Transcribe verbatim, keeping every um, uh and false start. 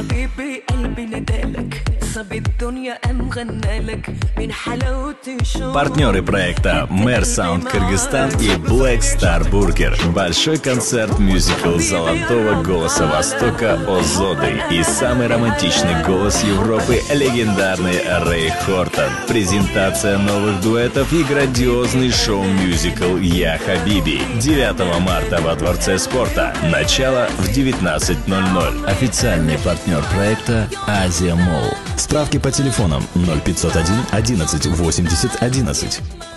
حبيبي قلبي ندالك صبي الدنيا أم غنالك من حلاوة شوق. Партнеры проекта Mer Sound Кыргызстан и Black Star Burger. Большой концерт мюзикл золотого голоса Востока Озоды и самый романтичный голос Европы легендарный Рэй Хортон. Презентация новых дуэтов и грандиозный шоу-мюзикл «Я Хабиби». девятого марта во Дворце спорта. Начало в девятнадцать ноль ноль. Официальный партнер проекта Азия Молл. Справки по телефонам ноль пятьсот один одиннадцать восемьдесят одиннадцать.